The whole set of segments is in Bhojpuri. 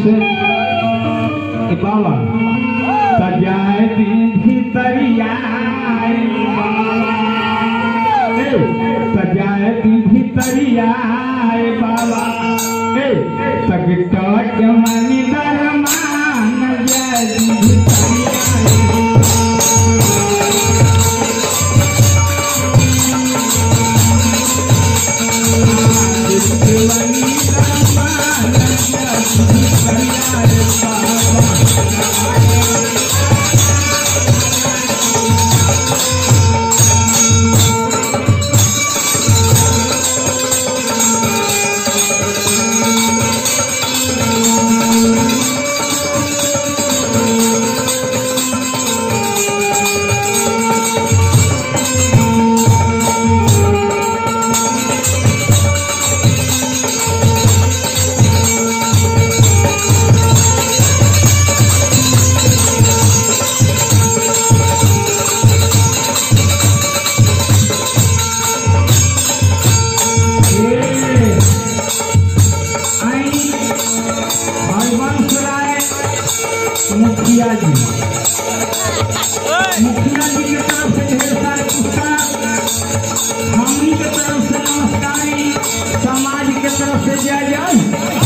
से बाबा सजाए भीतरिया सजाए भीतरिया बाबा सकट मनी दरमान जय भीतरिया मुखिया जी की तरफ से ढेर सारे पुरस्कार, हमनी के तरफ से नमस्कारी, समाज के तरफ से जय जय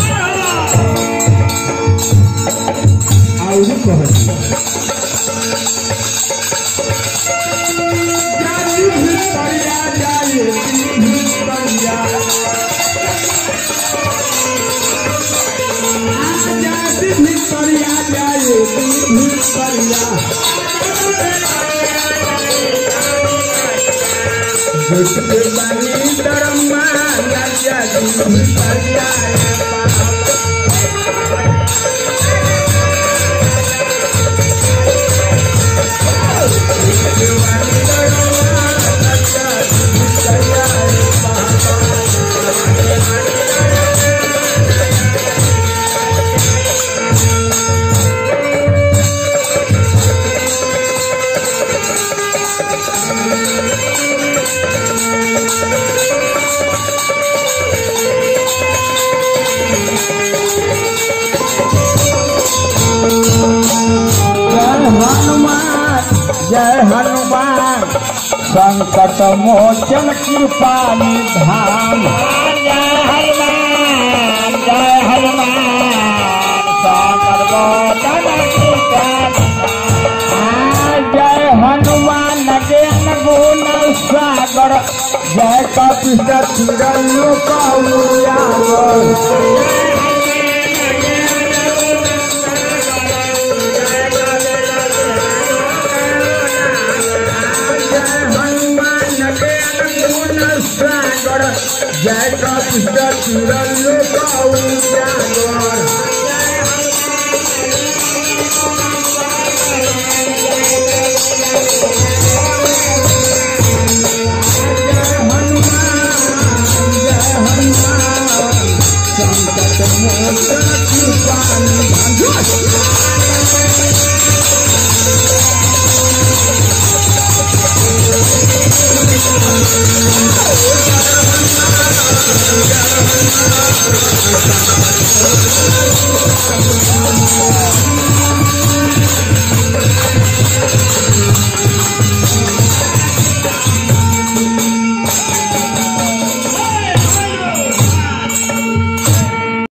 जय हनुमान संकट मोचन कृपा निधान। जय हनुमान संकट मोचन कृपा निधान। जय हनुमान ज्ञान गुण सागर जय कपीश लोक उजागर। जय कपीश लोक उजागर।